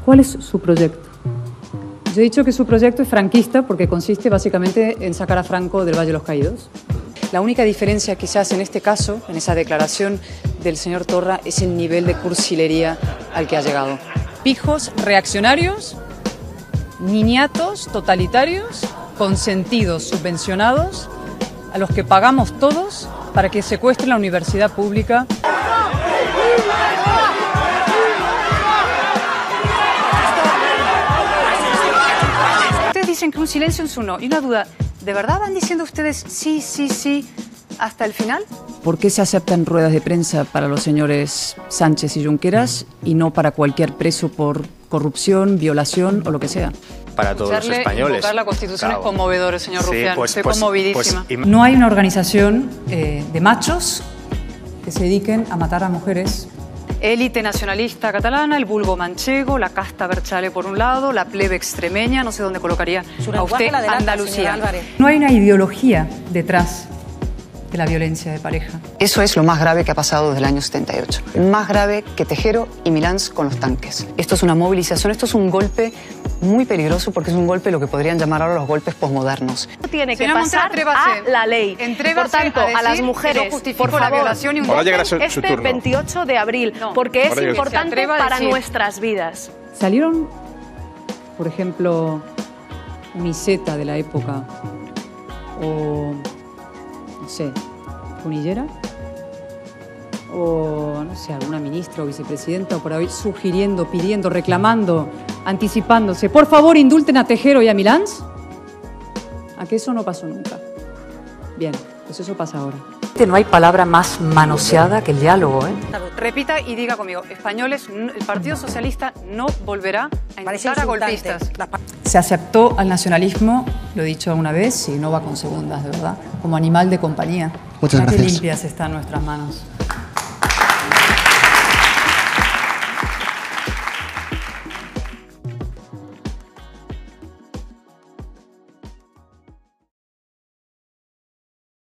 ¿Cuál es su proyecto? Yo he dicho que su proyecto es franquista porque consiste básicamente en sacar a Franco del Valle de los Caídos. La única diferencia quizás en este caso, en esa declaración del señor Torra, es el nivel de cursilería al que ha llegado. Pijos reaccionarios, niñatos totalitarios, consentidos, subvencionados, a los que pagamos todos para que secuestren la universidad pública. Ustedes dicen que un silencio es un no. Y una duda, ¿de verdad van diciendo ustedes sí, sí, sí hasta el final? ¿Por qué se aceptan ruedas de prensa para los señores Sánchez y Junqueras y no para cualquier preso por corrupción, violación o lo que sea? Para todos los españoles. Invocar la Constitución Claro. Es conmovedor, señor Rufián. Pues, Estoy conmovidísima. pues, no hay una organización de machos que se dediquen a matar a mujeres. Élite nacionalista catalana, el vulgo manchego, la casta Berchale por un lado, la plebe extremeña, no sé dónde colocaría a usted Andalucía. No hay una ideología detrás de la violencia de pareja. Eso es lo más grave que ha pasado desde el año 78. Más grave que Tejero y Milans con los tanques. Esto es una movilización, esto es un golpe muy peligroso porque es un golpe lo que podrían llamar ahora los golpes posmodernos. Tiene que Señora pasar Montero, a la ley. Por tanto, a las mujeres, por favor, violación y un Ahora llegará su este turno. 28 de abril, porque es Ahora llegará. importante Se atreva a para decir. nuestras vidas. Salieron, por ejemplo, Uniceta de la época o, no sé, Cunillera o, no sé, alguna ministra o vicepresidenta o por ahí sugiriendo, pidiendo, reclamando, anticipándose. Por favor, indulten a Tejero y a Milans. ¿A que eso no pasó nunca? Bien, pues eso pasa ahora. No hay palabra más manoseada que el diálogo, ¿eh? Repita y diga conmigo, españoles, el Partido Socialista no volverá a instar a golpistas. Se aceptó al nacionalismo, lo he dicho una vez, y no va con segundas, de verdad, como animal de compañía. Muchas Qué gracias. limpias están nuestras manos.